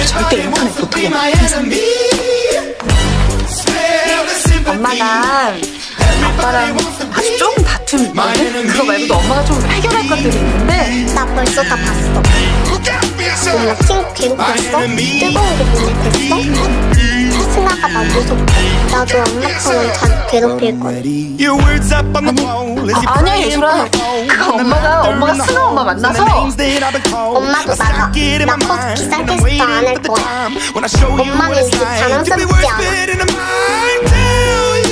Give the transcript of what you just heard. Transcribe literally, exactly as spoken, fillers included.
절대 인터넷 못 하게 엄마가 아빠랑 아주 조금 다툼이 있거든? 그거 말고도 엄마가 좀 해결할 것들이 있는데 나 벌써 다 봤어. 엄마 친구 괴롭혔어? 뜨거운 게 모욕했어? 승아가 나 무섭대. 나도 엄마처럼 자주 괴롭힐 거야. 아니, 아, 아니야 예솔아. 그거 엄마가 엄마가 승아 엄마 만나서 엄마도 나가. 나 커서 기상 테스트 안 할 거야. 엄마는 이렇게 자랑스럽지 않아.